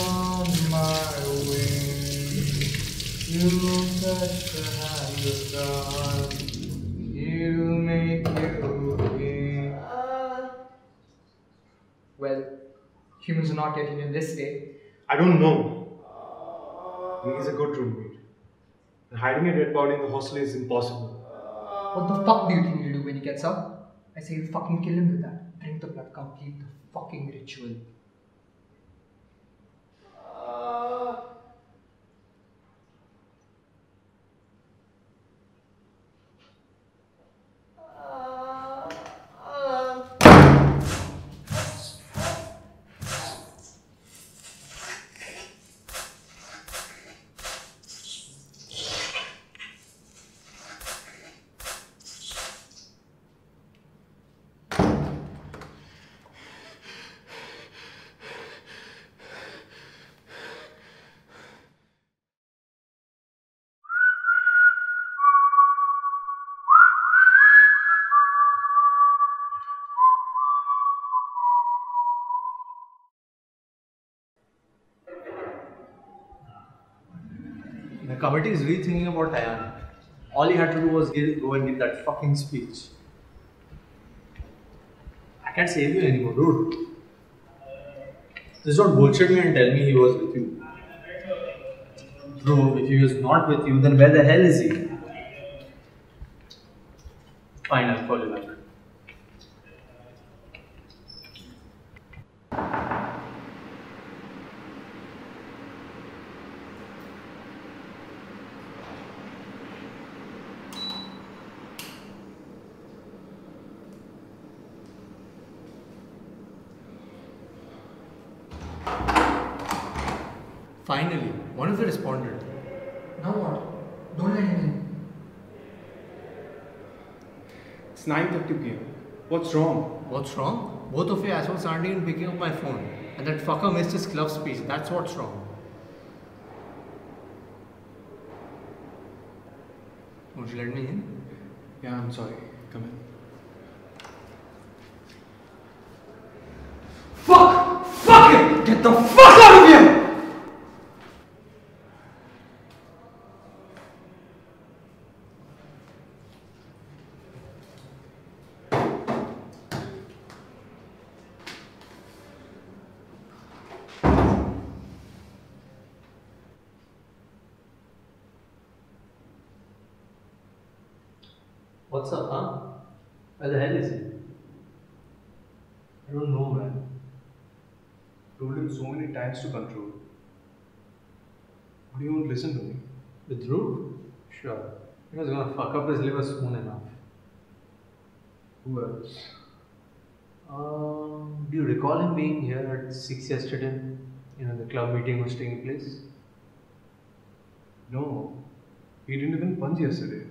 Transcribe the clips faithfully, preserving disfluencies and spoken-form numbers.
on my way. You touch the hand of God. You make you king. Well, humans are not getting in this way. I don't know. He is a good roommate. And hiding a dead body in the hostel is impossible. What the fuck do you think he'll do when he gets up? I say you fucking kill him with that. Drink the blood, complete the fucking ritual. The committee is rethinking about Ayan. All he had to do was give, go and give that fucking speech. I can't save you anymore, dude. Just don't bullshit me and tell me he was with you. Bro, if he was not with you, then where the hell is he? Fine, I'll call you back. Finally, one of them responded. Now what? Don't let him in. It's nine thirty p m What's wrong? What's wrong? Both of you assholes aren't even picking up my phone. And that fucker missed his club speech. That's what's wrong. Won't you let me in? Yeah, I'm sorry. Come in. Fuck! Fuck it! Get the fuck out of here! What's up, huh? Where the hell is he? I don't know, man. Told him so many times to control. But he won't listen to me. Withdrew? Sure. He was gonna fuck up his liver soon enough. Who else? Um, do you recall him being here at six yesterday? You know, the club meeting was taking place? No. He didn't even punch yesterday.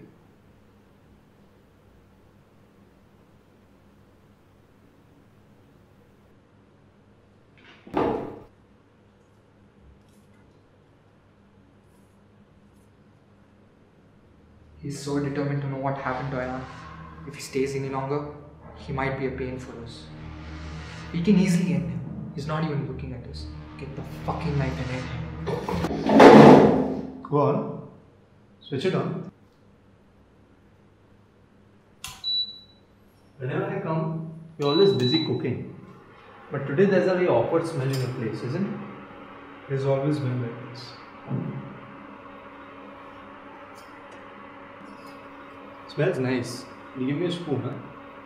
He's so determined to know what happened to Ayan. If he stays any longer, he might be a pain for us. We can easily end him. He's not even looking at us. Get the fucking knife in it. Go on. Switch it on. Whenever I come, you're always busy cooking. But today there's a very awkward smell in the place, isn't it? He's always been like this. Smells nice. You give me a spoon, huh?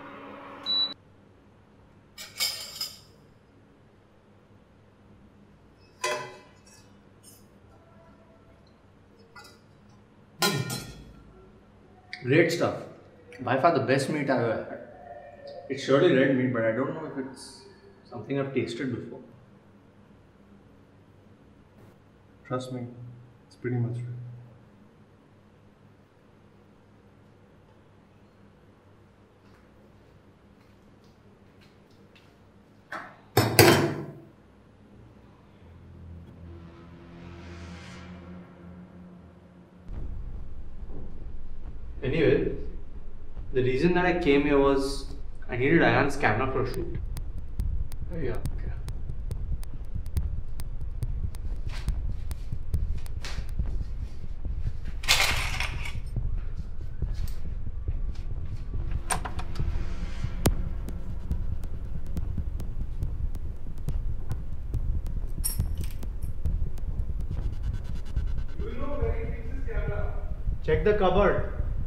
Great stuff. By far the best meat I've ever had. It's surely red meat, but I don't know if it's something I've tasted before. Trust me, it's pretty much red. Anyway, the reason that I came here was I needed Ayan's camera for a shoot. Oh, yeah, okay. Check the cupboard.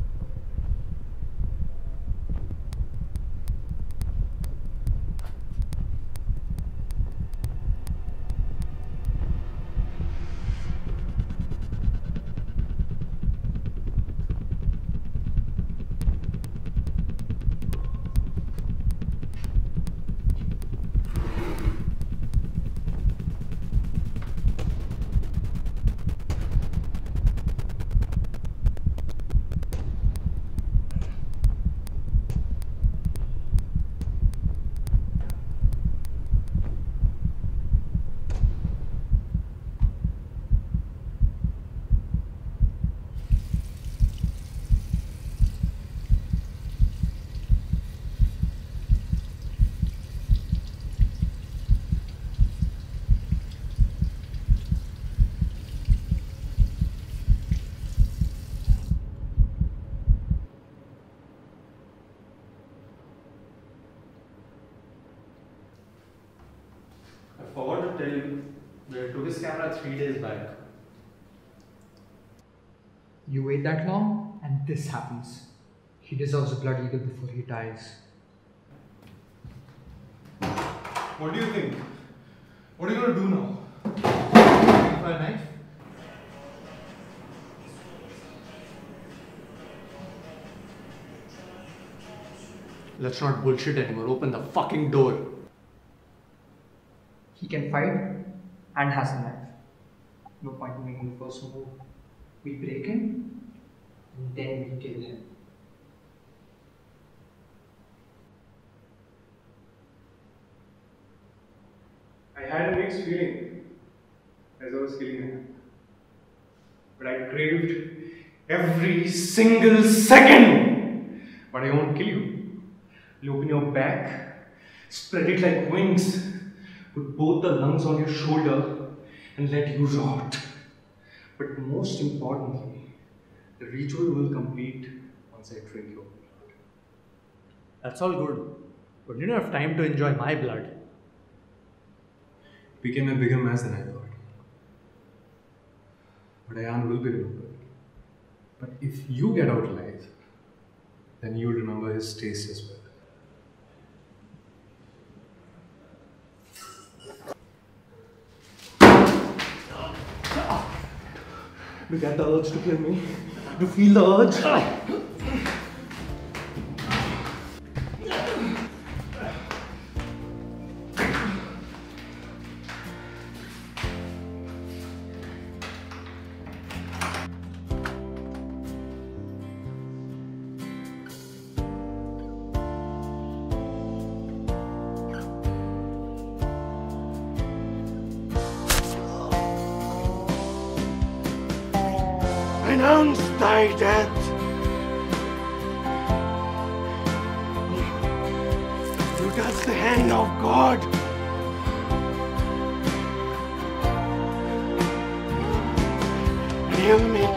I forgot to tell you, we took his camera three days back. You wait that long, and this happens. He deserves a blood eagle before he dies. What do you think? What are you gonna do now? Looking for a knife? Let's not bullshit anymore. Open the fucking door. He can fight and has a knife. No point in making the first move. We break him, and then we kill him. I had a mixed feeling as I was killing him. But I craved every single second. But I won't kill you. I'll open your back, spread it like wings, put both the lungs on your shoulder, and let you rot. But most importantly, the ritual will complete once I drink your blood. That's all good. But you don't have time to enjoy my blood. Became a bigger mess than I thought. But Ayan will be remembered. But if you get out alive, then you'll remember his taste as well. You get the urge to kill me? You feel the urge? Renounce thy death. You touch the hand of God. And he'll make